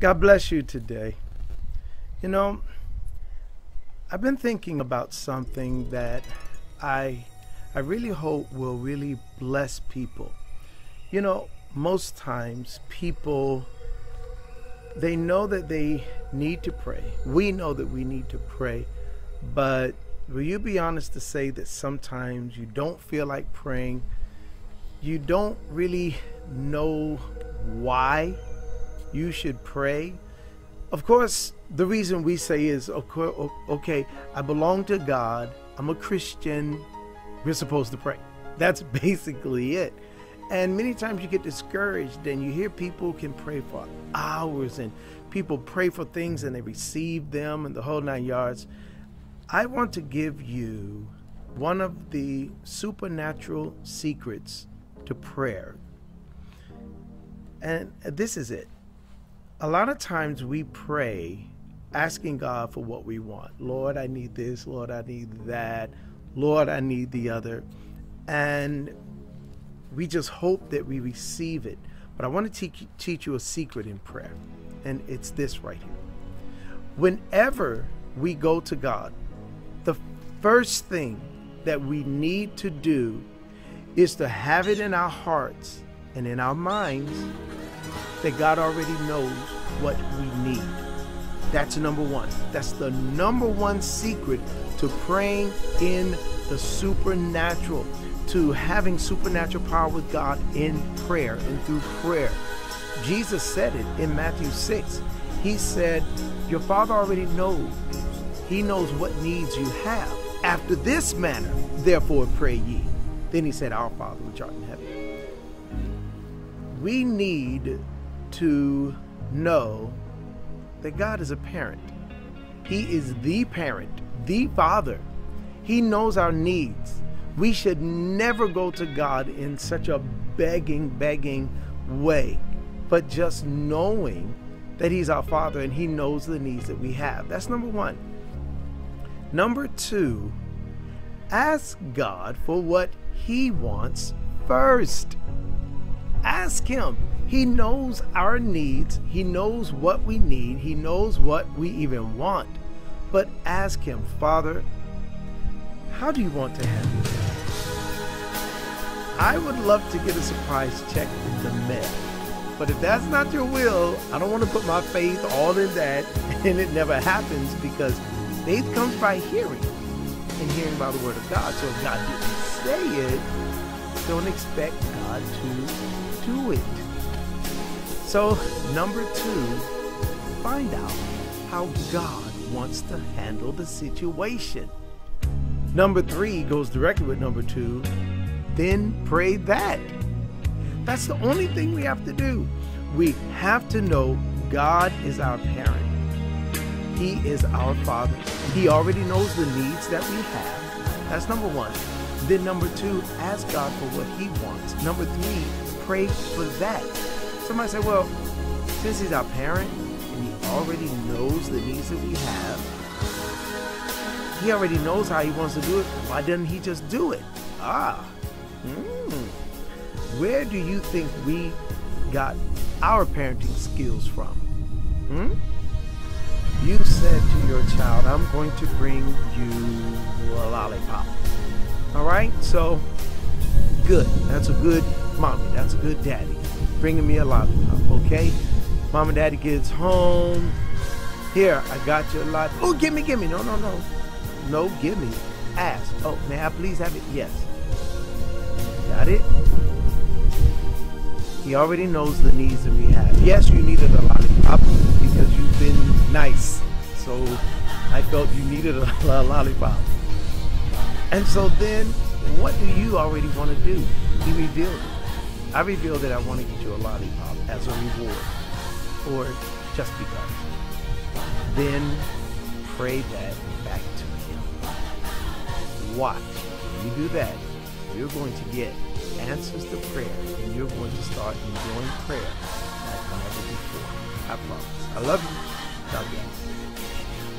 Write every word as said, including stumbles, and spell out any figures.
God bless you today. You know, I've been thinking about something that I I really hope will really bless people. You know, most times people, they know that they need to pray. We know that we need to pray, but will you be honest to say that sometimes you don't feel like praying? You don't really know why you should pray. Of course, the reason we say is, okay, I belong to God, I'm a Christian, we're supposed to pray. That's basically it. And many times you get discouraged and you hear people can pray for hours and people pray for things and they receive them and the whole nine yards. I want to give you one of the supernatural secrets to prayer. And this is it. A lot of times we pray asking God for what we want. Lord, I need this. Lord, I need that. Lord, I need the other. And we just hope that we receive it. But I want to teach, teach you a secret in prayer. And it's this right here. Whenever we go to God, the first thing that we need to do is to have it in our hearts and in our minds that God already knows what we need. That's number one. That's the number one secret to praying in the supernatural, to having supernatural power with God in prayer and through prayer. Jesus said it in Matthew six. He said, your Father already knows. He knows what needs you have. After this manner, therefore pray ye. Then he said, our Father which art in heaven. We need to know that God is a parent. He is the parent, the Father. He knows our needs. We should never go to God in such a begging, begging way, but just knowing that He's our Father and He knows the needs that we have. That's number one. Number two, ask God for what He wants first. Ask Him. He knows our needs. He knows what we need. He knows what we even want. But ask Him, Father, how do you want to handle this? I would love to get a surprise check in the mail. But if that's not your will, I don't want to put my faith all in that and it never happens, because faith comes by hearing and hearing by the word of God. So if God didn't say it, don't expect God to do it. So, number two, find out how God wants to handle the situation. Number three goes directly with number two, then pray that. That's the only thing we have to do. We have to know God is our parent. He is our Father. He already knows the needs that we have. That's number one. Then number two, ask God for what He wants. Number three, pray for that. Somebody say, well, since He's our parent and He already knows the needs that we have, He already knows how He wants to do it, why doesn't He just do it? Ah, hmm. Where do you think we got our parenting skills from? Hmm? You said to your child, I'm going to bring you a lollipop. All right, so good. That's a good mommy. That's a good daddy. Bringing me a lollipop, okay? Mom and daddy gets home. Here, I got you a lollipop. Oh, give me, give me. No, no, no. No, give me. Ask. Oh, may I please have it? Yes. Got it? He already knows the needs that we have. Yes, you needed a lollipop because you've been nice. So I felt you needed a, a lollipop. And so then, what do you already want to do? He revealed it. I revealed that I want to get you a lollipop as a reward, or just because. Then pray that back to Him. Watch. When you do that, you're going to get answers to prayer, and you're going to start enjoying prayer like never before. I promise. I love you. God bless.